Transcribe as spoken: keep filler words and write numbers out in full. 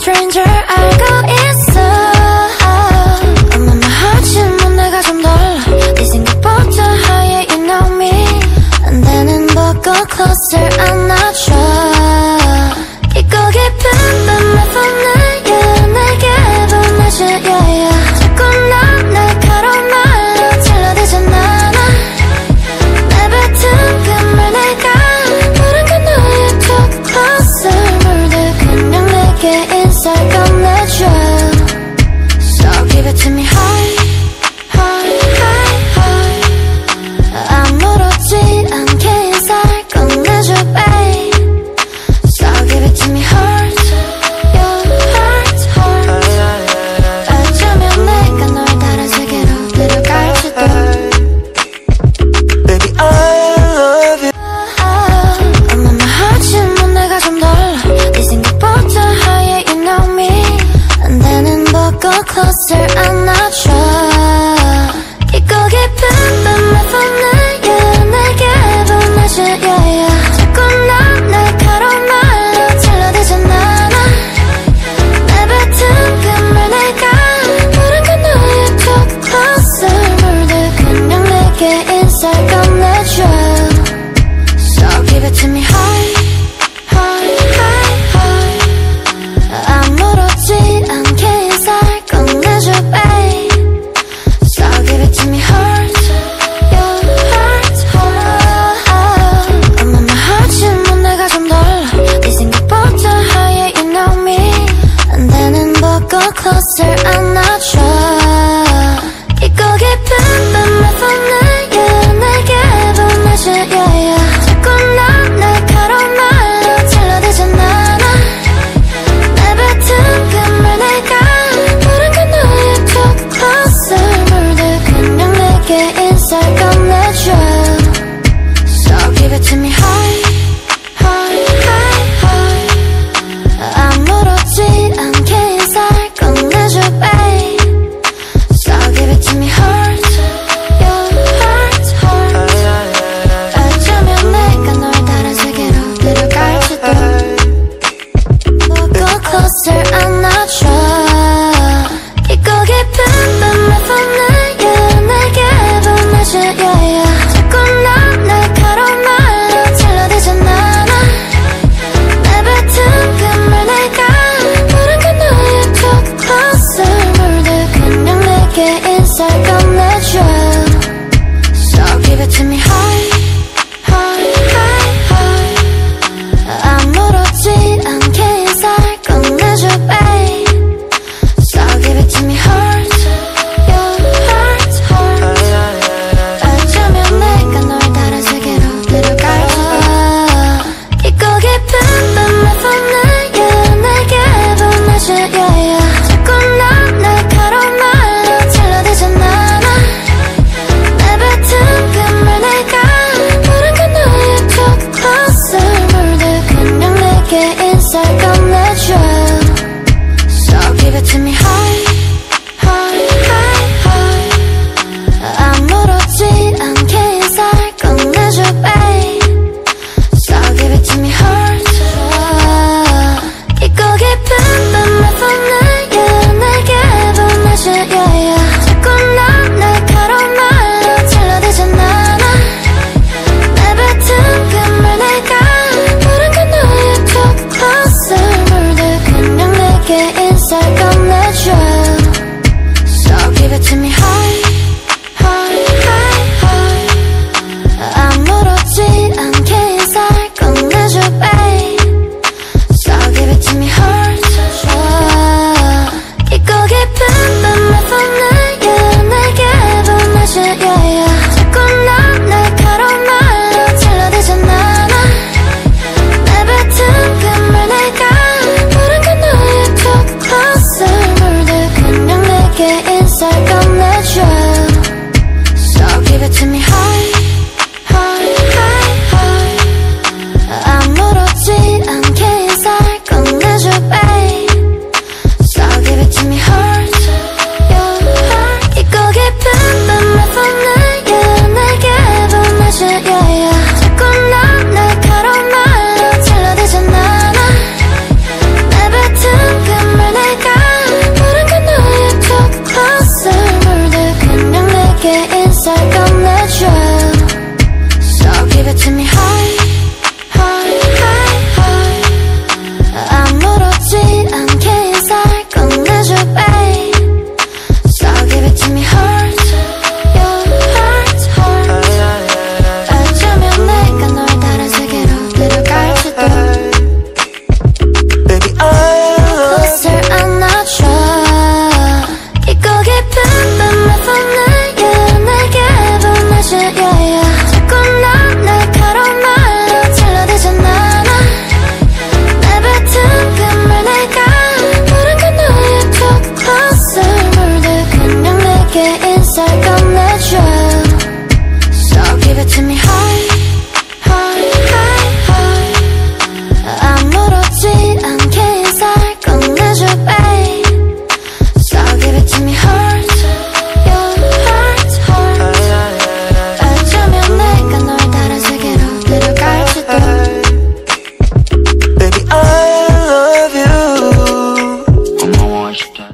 stranger 알고 있어. 엄마만 하지만 내가 좀 달라. 네 생각보다 higher you know me. 안 되는 보고 closer 안아줘. 깊고 깊은 밤의 fun을 내게 보내줘 yeah, yeah. 자꾸 넌 날카로운 말로 찔러대잖아. 내 뱉은 그 말 내가 모른 건 너의 too closer. 물들 그냥 내게 인살 꺼내줘. So give it to me high, high, high, high. 아무렇지 않게 인살 꺼내줘 babe. So give it to me hard, your heart, heart. 어쩌면 내가 널 다른 세계로 데려갈지도. Baby I love you. 엄마만 하지만 내가 좀 달라. 네 생각보다 higher you know me. 안 되는 보고 closer 안아줘. 깊고 깊은 밤의 fun을 내게 보내줘 yeah, yeah. 자꾸 넌 날카로운 말로 찔러대잖아. 내 뱉은 그 말 내가 모른 건 너의 too closer. 물들 그냥 내게 인살 꺼내줘. So give it to me high, high, high, high. 아무렇지 않게 인살 꺼내줘 babe. So give it to me hard, your heart, heart. 엄마만 하지만 내가 좀 달라. 네 생각보다 higher you know me. 안 되는 보고 closer 안아줘. 깊고 깊은 밤의 fun을 내게 보내줘 yeah, yeah. 자꾸 넌 날카로운 말로 찔러대잖아. 내 뱉은 그 말 내가 모른 건 너의 too closer. 물들 그냥 내게 인살 꺼내줘. So give it to me high, high, high, high. 아무렇지 않게 인살 꺼내줘 babe. So give it to me hard, your heart, heart. 어쩌면 내가 널 다른 세계로 데려갈지도. 보고 closer 안아줘. 깊고 깊은 밤의 fun을 내게 보내줘 yeah, yeah. 자꾸 넌 날카로운 말로 찔러대잖아. 내 뱉은 그 말 내가 모른 건 너의 too closer. 물들 그냥 내게 인살 꺼내줘. So give it to me high, high, high, high. 아무렇지 않게 인살 꺼내줘 babe. So give it to me hard, your heart, heart. 어쩌면 내가 널 다른 세계로 데려갈지도. 깊고 깊은 밤의 fun을 내게 보내줘 yeah, yeah. 자꾸 넌 날카로운 말로 찔러대잖아. 내 뱉은 그 말 내가 모른 건 너의 too closer. 물들 그냥 내게 인살 꺼내줘. So give it to me high, high, high, high. 아무렇지 않게 인살 꺼내줘 babe. So give it to me hard. 깊고 깊은 밤의 fun을 내게 보내줘 yeah, yeah. 자꾸 넌 날카로운 말로 찔러대잖아. 내 뱉은 그 말 내가 모른 건 너의 too closer. 물들 그냥 내게 인살 꺼내줘. So give it to me high, high, high, high. 아무렇지 않게 인살 꺼내줘 babe. So give it to me hard. 깊고 깊은 밤의 fun을 내게 보내줘 yeah, yeah. 자꾸 넌 날카로운 말로 찔러대잖아. 내 뱉은 그 말 내가 모른 건 너의 too closer. 물들 그냥 내게 인살 꺼내줘. So give it to me high, high,